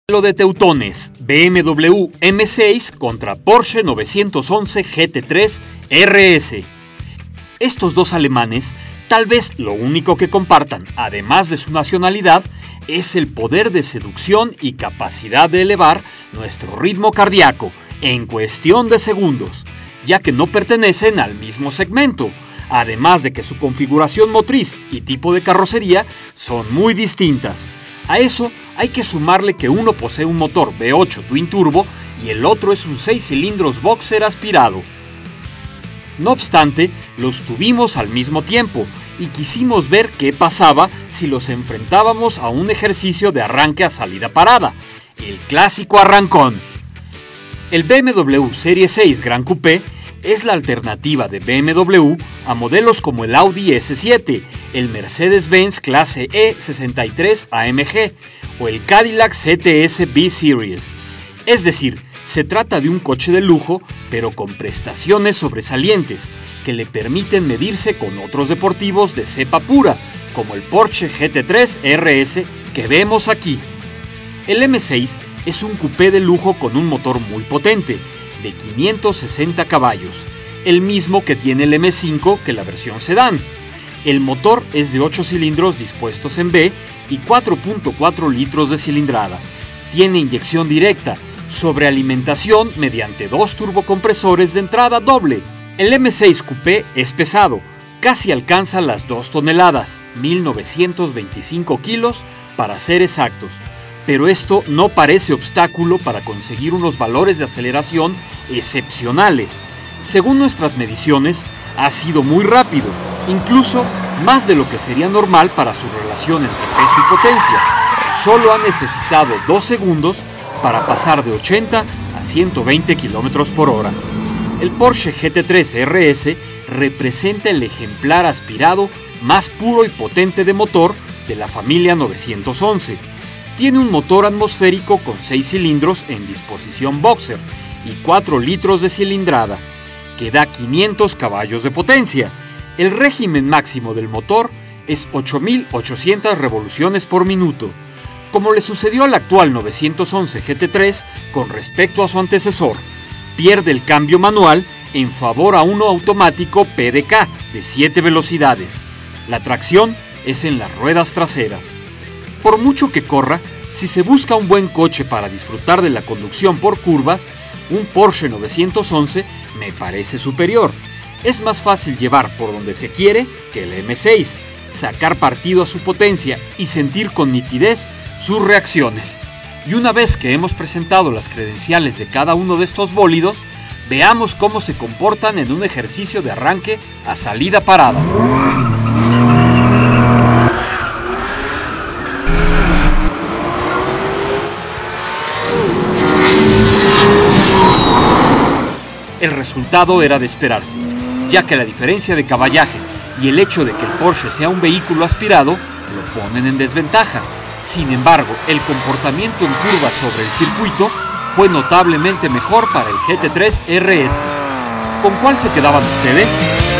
Lo de teutones, BMW M6 contra Porsche 911 GT3 RS. Estos dos alemanes, tal vez lo único que compartan, además de su nacionalidad, es el poder de seducción y capacidad de elevar nuestro ritmo cardíaco en cuestión de segundos, ya que no pertenecen al mismo segmento, además de que su configuración motriz y tipo de carrocería son muy distintas. A eso hay que sumarle que uno posee un motor V8 Twin Turbo y el otro es un 6 cilindros boxer aspirado. No obstante, los tuvimos al mismo tiempo y quisimos ver qué pasaba si los enfrentábamos a un ejercicio de arranque a salida parada, el clásico arrancón. El BMW Serie 6 Gran Coupé es la alternativa de BMW a modelos como el Audi S7, el Mercedes-Benz Clase E63 AMG o el Cadillac CTS B-Series. Es decir, se trata de un coche de lujo, pero con prestaciones sobresalientes que le permiten medirse con otros deportivos de cepa pura, como el Porsche GT3 RS que vemos aquí. El M6 es un coupé de lujo con un motor muy potente, de 560 caballos, el mismo que tiene el M5 que la versión sedán. El motor es de 8 cilindros dispuestos en B y 4.4 litros de cilindrada. Tiene inyección directa, sobrealimentación mediante 2 turbocompresores de entrada doble. El M6 Coupé es pesado, casi alcanza las 2 toneladas, 1925 kilos para ser exactos. Pero esto no parece obstáculo para conseguir unos valores de aceleración excepcionales. Según nuestras mediciones, ha sido muy rápido, incluso más de lo que sería normal para su relación entre peso y potencia. Solo ha necesitado 2 segundos para pasar de 80 a 120 km por hora. El Porsche GT3 RS representa el ejemplar aspirado más puro y potente de motor de la familia 911. Tiene un motor atmosférico con 6 cilindros en disposición boxer y 4 litros de cilindrada, que da 500 caballos de potencia. El régimen máximo del motor es 8.800 revoluciones por minuto, como le sucedió al actual 911 GT3 con respecto a su antecesor. Pierde el cambio manual en favor a uno automático PDK de 7 velocidades. La tracción es en las ruedas traseras. Por mucho que corra, si se busca un buen coche para disfrutar de la conducción por curvas, un Porsche 911 me parece superior. Es más fácil llevar por donde se quiere que el M6, sacar partido a su potencia y sentir con nitidez sus reacciones. Y una vez que hemos presentado las credenciales de cada uno de estos bólidos, veamos cómo se comportan en un ejercicio de arranque a salida parada. El resultado era de esperarse, ya que la diferencia de caballaje y el hecho de que el Porsche sea un vehículo aspirado lo ponen en desventaja. Sin embargo, el comportamiento en curvas sobre el circuito fue notablemente mejor para el GT3 RS. ¿Con cuál se quedaban ustedes?